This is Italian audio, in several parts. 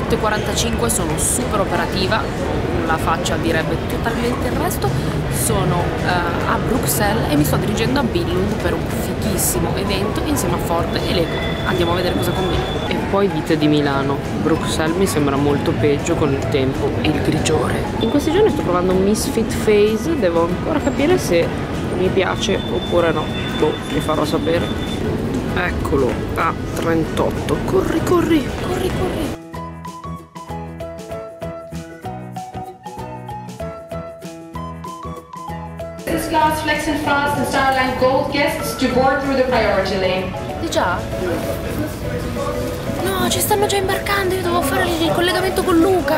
8,45, sono super operativa, la faccia direbbe totalmente il resto. Sono a Bruxelles e mi sto dirigendo a Billund per un fighissimo evento insieme a Ford e Lego. Andiamo a vedere cosa combina. E poi dite di Milano. Bruxelles mi sembra molto peggio con il tempo e il grigiore. In questi giorni sto provando un Misfit Phase, devo ancora capire se mi piace oppure no. Boh, vi farò sapere. Eccolo, a 38. Corri, corri, corri, corri. Business class, flex and fast, and Starline Gold guests to board through the priority lane. Di già? No, ci stanno già imbarcando, io devo fare il collegamento con Luca.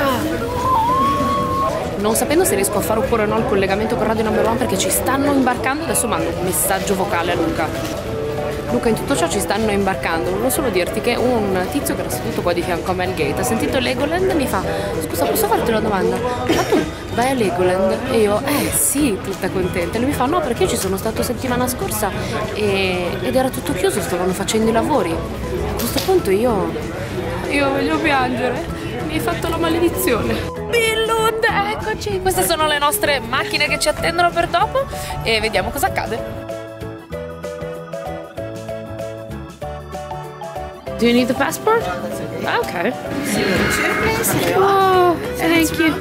Non sapendo se riesco a fare oppure no il collegamento con Radio Number One perché ci stanno imbarcando, adesso mando un messaggio vocale a Luca. Luca, in tutto ciò ci stanno imbarcando, volevo solo dirti che un tizio che era seduto qua di fianco a Mel Gate ha sentito Legoland e mi fa: scusa, posso farti una domanda? Ma tu vai a Legoland? E io, sì, tutta contenta. E lui mi fa: no, perché io ci sono stato settimana scorsa ed era tutto chiuso, stavano facendo i lavori. A questo punto io voglio piangere, mi hai fatto la maledizione. Billund, eccoci! Queste sono le nostre macchine che ci attendono per dopo e vediamo cosa accade. Do you need the passport? Okay. Oh, thank you.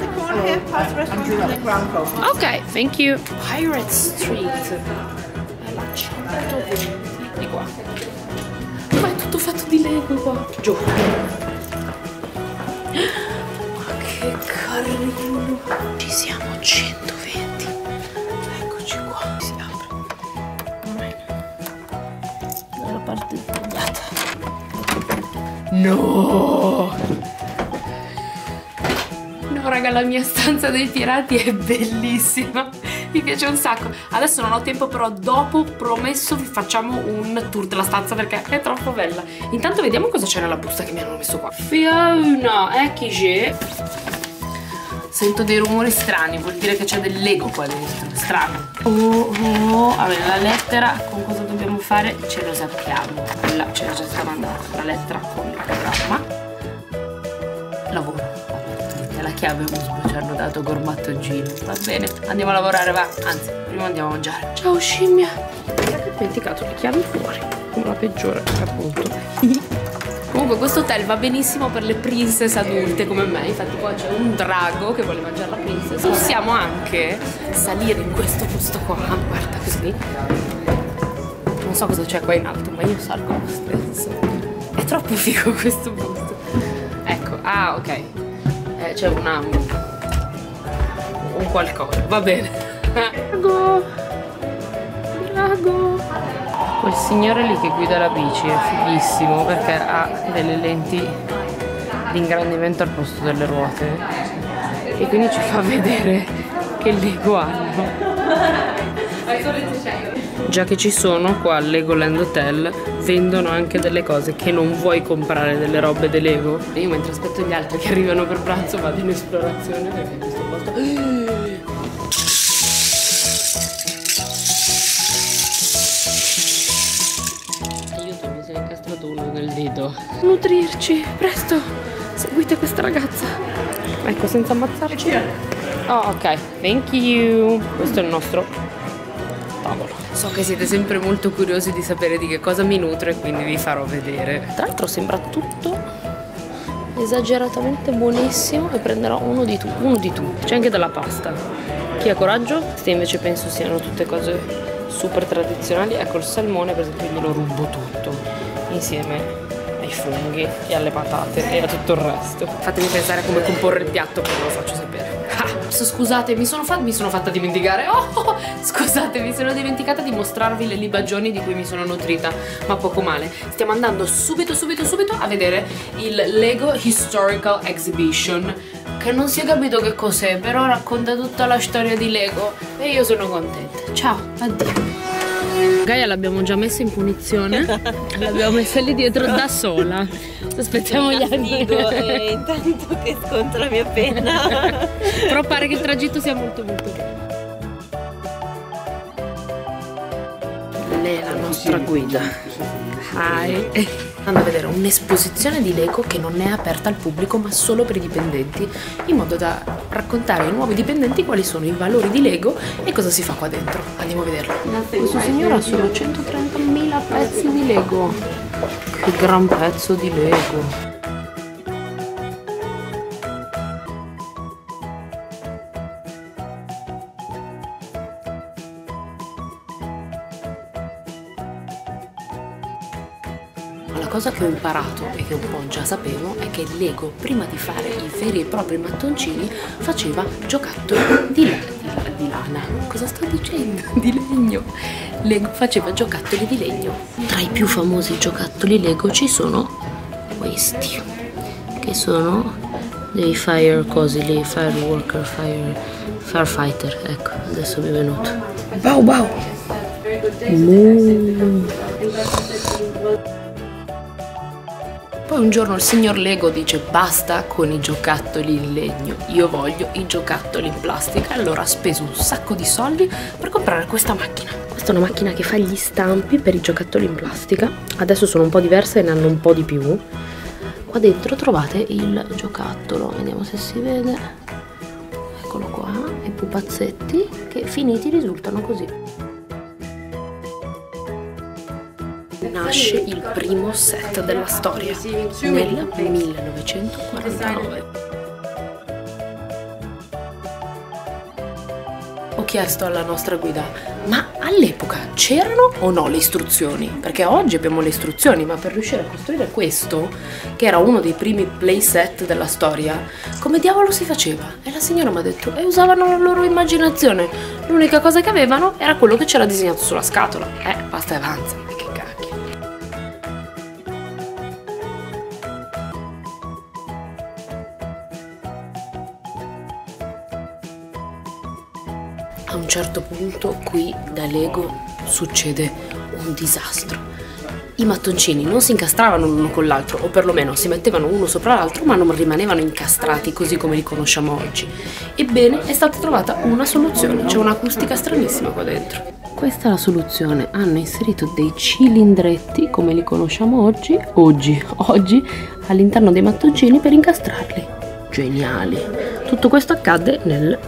Ok, thank you. Pirate Street. È la 120 di qua. Ma è tutto fatto di Lego qua. Giù. Ma che carino. Ci siamo 120. Eccoci qua. Si apre. Dalla parte sbagliata. No! No, raga, la mia stanza dei pirati è bellissima. Mi piace un sacco. Adesso non ho tempo, però dopo promesso vi facciamo un tour della stanza perché è troppo bella. Intanto vediamo cosa c'è nella busta che mi hanno messo qua. Fiona, chi c'è? Sento dei rumori strani, vuol dire che c'è del Lego qua dentro. Strano. Vabbè, la lettera con cosa dobbiamo fare ce lo sappiamo. Là ce l'ho già stata mandata, la lettera con il programma. Lavoro. Vabbè, la chiave USB ci hanno dato gormattoncino. Va bene, andiamo a lavorare, va. Anzi, prima andiamo a mangiare. Ciao scimmia. Ho dimenticato le chiavi fuori. Come la peggiore, appunto. Comunque questo hotel va benissimo per le princess adulte come me, infatti qua c'è un drago che vuole mangiare la princess. Possiamo anche salire in questo posto qua, guarda così. Non so cosa c'è qua in alto, ma io salgo lo stesso. È troppo figo questo posto. Ecco, ok. C'è un qualcosa, va bene. Drago! Drago! Quel signore lì che guida la bici è fighissimo perché ha delle lenti di ingrandimento al posto delle ruote e quindi ci fa vedere che Lego hanno. Già che ci sono qua al Legoland Hotel vendono anche delle cose che non vuoi comprare, delle robe di Lego. E io mentre aspetto gli altri che arrivano per pranzo vado in esplorazione perché questo posto... uno nel dito. Nutrirci, presto, seguite questa ragazza. Ecco, senza ammazzarci. Oh, ok, thank you. Questo è il nostro tavolo. So che siete sempre molto curiosi di sapere di che cosa mi nutro e quindi vi farò vedere. Tra l'altro sembra tutto esageratamente buonissimo e prenderò uno di tutti. C'è anche della pasta. Chi ha coraggio? Queste invece penso siano tutte cose super tradizionali. Ecco, il salmone per esempio glielo rubo tutto insieme ai funghi e alle patate e a tutto il resto. Fatemi pensare a come comporre il piatto, poi ve lo faccio sapere. Scusate, mi sono fatta dimenticare. Scusate, mi sono dimenticata di mostrarvi le libagioni di cui mi sono nutrita, ma poco male. Stiamo andando subito a vedere il Lego Historical Exhibition, che non si è capito che cos'è, però racconta tutta la storia di Lego e io sono contenta. Ciao, addio. Gaia l'abbiamo già messa in punizione, l'abbiamo messa lì dietro da sola. Aspettiamo gli altri. Intanto che sconto la mia penna. Però pare che il tragitto sia molto bello. Lei è la nostra guida. Hi. andando a vedere un'esposizione di Lego che non è aperta al pubblico ma solo per i dipendenti, in modo da raccontare ai nuovi dipendenti quali sono i valori di Lego e cosa si fa qua dentro. Andiamo a vederlo. Questo signore ha solo 130.000 pezzi di Lego. Che gran pezzo di Lego. La cosa che ho imparato e che un po' già sapevo è che Lego, prima di fare i veri e propri mattoncini, faceva giocattoli di lana. Cosa sto dicendo? Di legno. Lego faceva giocattoli di legno. Tra i più famosi giocattoli Lego ci sono questi, che sono dei fire cosi lì, fireworker, firefighter. Ecco, adesso mi è venuto. Bau bau! Poi un giorno il signor Lego dice basta con i giocattoli in legno, io voglio i giocattoli in plastica. Allora ha speso un sacco di soldi per comprare questa macchina. Questa è una macchina che fa gli stampi per i giocattoli in plastica. Adesso sono un po' diverse e ne hanno un po' di più. Qua dentro trovate il giocattolo, vediamo se si vede. Eccolo qua, i pupazzetti che finiti risultano così. Nasce il primo set della storia nel 1949. Ho chiesto alla nostra guida, ma all'epoca c'erano o no le istruzioni? Perché oggi abbiamo le istruzioni, ma per riuscire a costruire questo, che era uno dei primi playset della storia, come diavolo si faceva? E la signora mi ha detto, usavano la loro immaginazione, l'unica cosa che avevano era quello che c'era disegnato sulla scatola. Basta e avanza. A un certo punto qui da Lego succede un disastro. I mattoncini non si incastravano l'uno con l'altro, o perlomeno si mettevano uno sopra l'altro, ma non rimanevano incastrati così come li conosciamo oggi. Ebbene, è stata trovata una soluzione, c'è un'acustica stranissima qua dentro. Questa è la soluzione, hanno inserito dei cilindretti come li conosciamo oggi all'interno dei mattoncini per incastrarli. Geniali! Tutto questo accadde nel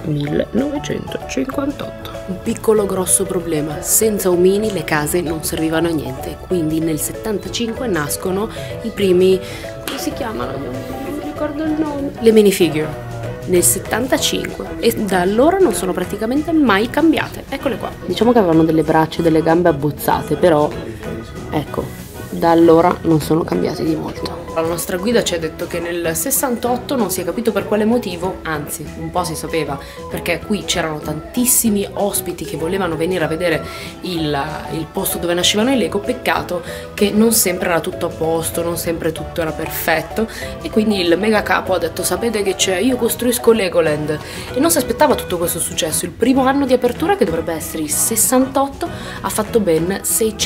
1958. Un piccolo grosso problema: senza omini le case non servivano a niente, quindi nel 75 nascono i primi, come si chiamano? Non mi ricordo il nome. Le minifigure. Nel 75, e da allora non sono praticamente mai cambiate. Eccole qua. Diciamo che avevano delle braccia e delle gambe abbozzate, però ecco, da allora non sono cambiati di molto. La nostra guida ci ha detto che nel 68 non si è capito per quale motivo, anzi un po' si sapeva, perché qui c'erano tantissimi ospiti che volevano venire a vedere il posto dove nascevano i Lego. Peccato che non sempre era tutto a posto, non sempre tutto era perfetto, e quindi il mega capo ha detto: sapete che c'è, io costruisco Legoland. E non si aspettava tutto questo successo. Il primo anno di apertura, che dovrebbe essere il 68, ha fatto ben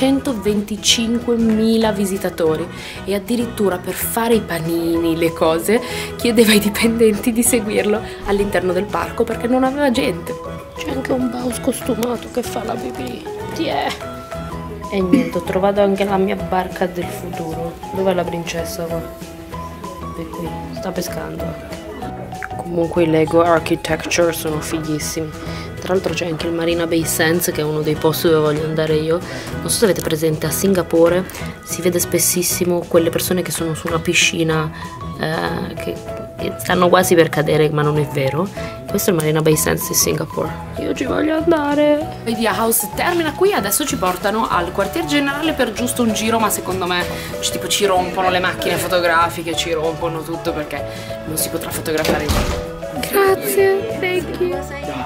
625.000 visitatori, e addirittura per fare i panini, le cose, chiedeva ai dipendenti di seguirlo all'interno del parco perché non aveva gente. C'è anche un Bowser costumato che fa la pipì. Tiè. E niente, ho trovato anche la mia barca del futuro. Dov'è la princessa qua? È qui, sta pescando. Comunque i Lego Architecture sono fighissimi. Tra l'altro c'è anche il Marina Bay Sands, che è uno dei posti dove voglio andare io. Non so se avete presente, a Singapore si vede spessissimo quelle persone che sono su una piscina che stanno quasi per cadere, ma non è vero. Questo è il Marina Bay Sands di Singapore. Io ci voglio andare. Idea House termina qui, adesso ci portano al quartier generale per giusto un giro, ma secondo me ci rompono le macchine fotografiche, ci rompono tutto perché non si potrà fotografare niente. Grazie, thank you.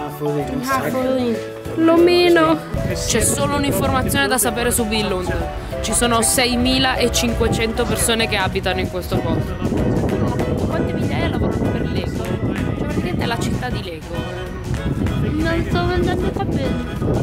L'omino. C'è solo un'informazione da sapere su Billund. Ci sono 6.500 persone che abitano in questo posto. Quante migliaia lavorano per Lego? Cioè praticamente è la città di Lego. Non sto vendendo i capelli.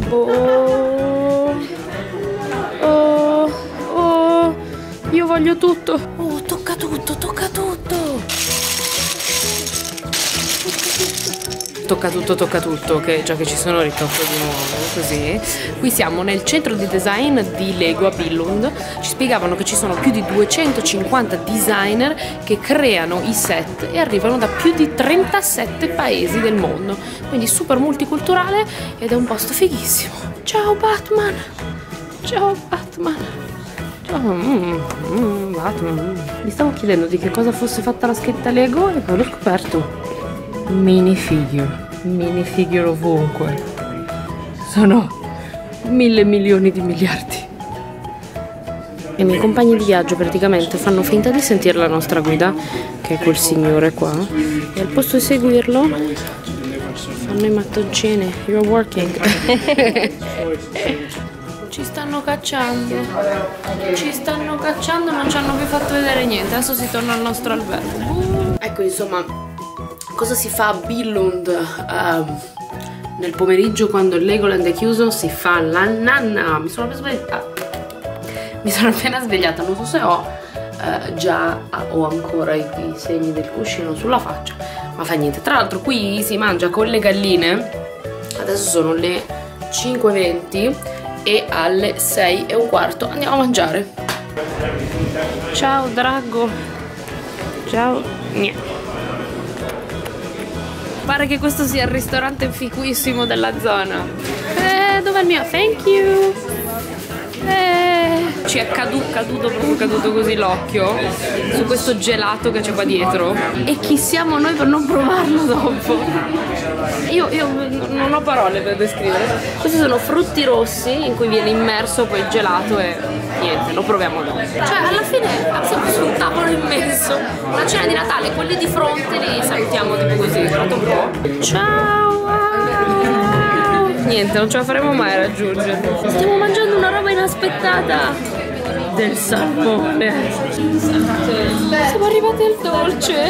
Io voglio tutto. Tocca tutto, tocca tutto. tocca tutto, che già che ci sono ritocco di nuovo, così. Qui siamo nel centro di design di Lego a Billund. Ci spiegavano che ci sono più di 250 designer che creano i set e arrivano da più di 37 paesi del mondo, quindi super multiculturale ed è un posto fighissimo. Ciao Batman! Ciao Batman! Ciao Batman! Mi stavo chiedendo di che cosa fosse fatta la scritta Lego e poi l'ho scoperto. Minifigure ovunque. Sono 1000 milioni di miliardi. I miei compagni di viaggio praticamente fanno finta di sentire la nostra guida, che è quel signore qua, e al posto di seguirlo fanno i mattoncini. You're working. Ci stanno cacciando, non ci hanno più fatto vedere niente. Adesso si torna al nostro albergo. Ecco, insomma, cosa si fa a Billund nel pomeriggio quando il Legoland è chiuso? Si fa la nanna. Mi sono appena svegliata, non so se ho già o ancora i segni del cuscino sulla faccia, ma fa niente. Tra l'altro qui si mangia con le galline. Adesso sono le 5:20 e alle 6:15 andiamo a mangiare. Ciao Drago. Ciao. Pare che questo sia il ristorante fiquissimo della zona. Dov'è il mio? Thank you. Ci è caduto così l'occhio su questo gelato che c'è qua dietro. E chi siamo noi per non provarlo dopo? Io non ho parole per descrivere. Questi sono frutti rossi in cui viene immerso poi il gelato e niente, lo proviamo dopo. Cioè alla fine siamo su un tavolo immenso, una cena di Natale, quelli di fronte li salutiamo tipo così, guardate un po'. Ciao! Niente, non ce la faremo mai a raggiungere. Stiamo mangiando una roba inaspettata del salmone. Siamo arrivati al dolce.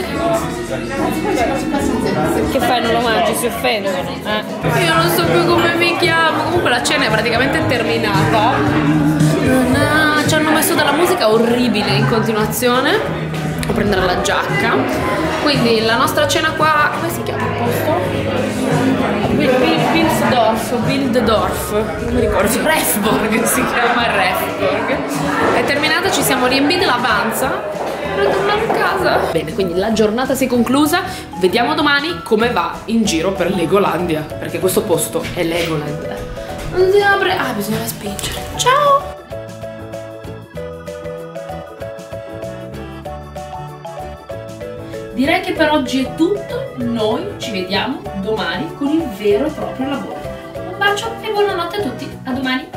Che fai, non lo mangi? Si offendono. Io non so più come mi chiamo. Comunque la cena è praticamente terminata. Ci hanno messo della musica orribile in continuazione. Devo prendere la giacca. Quindi la nostra cena qua, come si chiama il posto? Bildsdorf, non mi ricordo, Refborg si chiama, Refborg. È terminata, ci siamo riempiti la panza per tornare a casa. Bene, quindi la giornata si è conclusa. Vediamo domani come va in giro per Legolandia, perché questo posto è Legoland. Non si apre. Ah, bisogna spingere. Ciao! Direi che per oggi è tutto, noi ci vediamo domani con il vero e proprio lavoro. Un bacio e buonanotte a tutti, a domani!